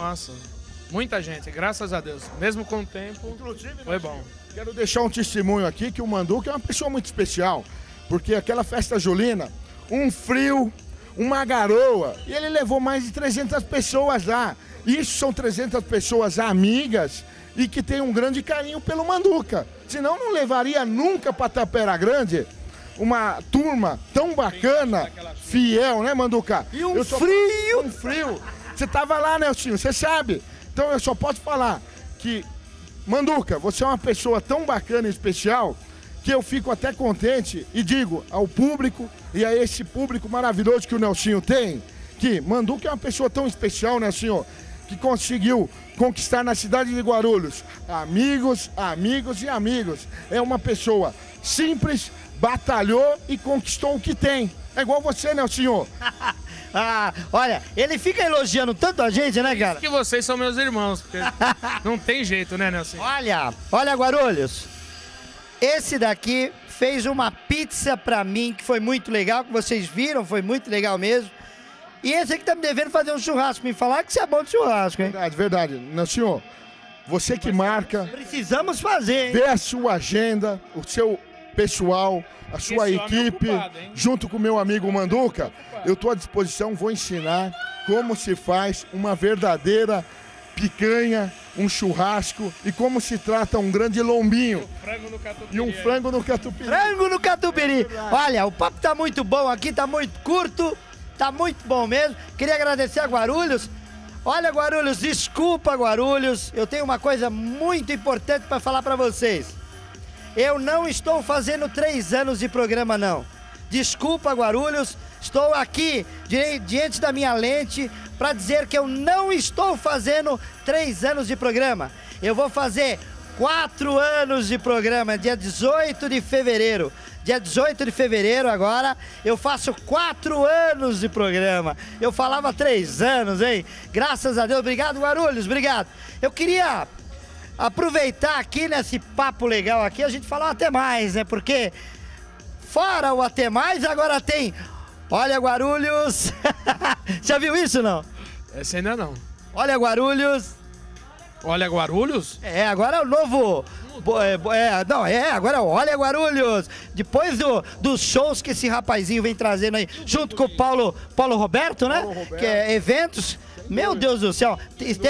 Nossa, muita gente, graças a Deus. Mesmo com o tempo, Inclusive, foi bom. Quero deixar um testemunho aqui que o Manduca é uma pessoa muito especial, porque aquela festa julina, um frio, uma garoa, e ele levou mais de 300 pessoas lá. Isso são 300 pessoas amigas e que têm um grande carinho pelo Manduca. Senão não levaria nunca para Tapera Grande uma turma tão bacana, fiel, né, Manduca? E um frio! Um frio. Você tava lá, Nelsinho, você sabe. Então eu só posso falar que, Manduca, você é uma pessoa tão bacana e especial que eu fico até contente e digo ao público e a esse público maravilhoso que o Nelsinho tem, que Manduca é uma pessoa tão especial, Nelsinho, que conseguiu conquistar na cidade de Guarulhos amigos, amigos e amigos. É uma pessoa simples, batalhou e conquistou o que tem. É igual você, Nelsinho. Ah, olha, ele fica elogiando tanto a gente, né, cara? Que vocês são meus irmãos, porque não tem jeito, né, Nelson? Olha, Guarulhos. Esse daqui fez uma pizza pra mim que foi muito legal, que vocês viram, foi muito legal mesmo. E esse aqui tá me devendo fazer um churrasco, me falar que você é bom de churrasco, hein? Verdade, verdade. Nelsinho, você que marca, Precisamos fazer, hein? vê a sua agenda, o seu pessoal, a sua Esse homem é equipe, ocupado, hein? junto com o meu amigo Manduca, eu estou à disposição, vou ensinar como se faz uma verdadeira picanha, um churrasco e como se trata um grande lombinho Frango no catupiry. e um frango no catupiry. Frango no catupiry. Olha, o papo tá muito bom aqui, tá muito curto, tá muito bom mesmo. Queria agradecer a Guarulhos. Olha, Guarulhos, desculpa, Guarulhos. Eu tenho uma coisa muito importante para falar para vocês. Eu não estou fazendo 3 anos de programa, não. Desculpa, Guarulhos. Estou aqui diante da minha lente para dizer que eu não estou fazendo 3 anos de programa. Eu vou fazer 4 anos de programa, dia 18 de fevereiro. Dia 18 de fevereiro agora, eu faço 4 anos de programa. Eu falava 3 anos, hein? Graças a Deus. Obrigado, Guarulhos, obrigado. Eu queria aproveitar aqui nesse papo legal aqui, a gente falar até mais, né? Porque fora o até mais, agora tem... Olha, Guarulhos. Já viu isso, não? Esse ainda não. Olha, Guarulhos. Olha, Guarulhos? É, agora é o novo... agora é o Olha, Guarulhos. Depois dos shows que esse rapazinho vem trazendo aí, junto com o Paulo Roberto, né? Paulo Roberto. Que é eventos. Meu Deus do céu.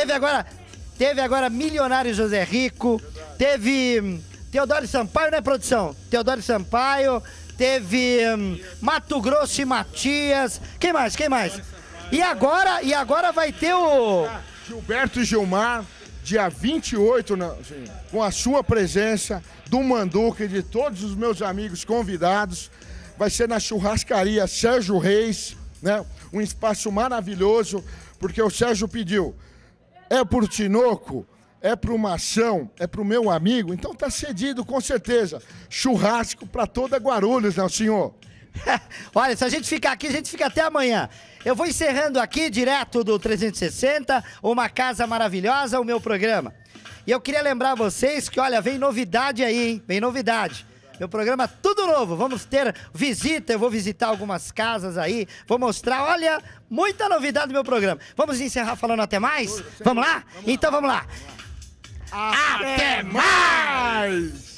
Teve agora Milionário José Rico. Teve Teodoro Sampaio, né, produção? Teodoro Sampaio. Teve Mato Grosso e Matias. Quem mais? E agora vai ter o... Gilberto e Gilmar, dia 28, com a sua presença, do Manduca e de todos os meus amigos convidados. Vai ser na churrascaria Sérgio Reis, né? Um espaço maravilhoso, porque o Sérgio pediu, é por Tinoco, é pro Mação, é pro meu amigo, então tá cedido com certeza. Churrasco para toda Guarulhos, né, senhor? Olha, se a gente ficar aqui, a gente fica até amanhã. Eu vou encerrando aqui, direto do 360, Uma Casa Maravilhosa, o meu programa. E eu queria lembrar vocês que, olha, vem novidade aí, hein? Vem novidade. Meu programa tudo novo, vamos ter visita, eu vou visitar algumas casas aí, vou mostrar, olha, muita novidade do meu programa. Vamos encerrar falando até mais? Vamos lá? Então vamos lá. Até mais!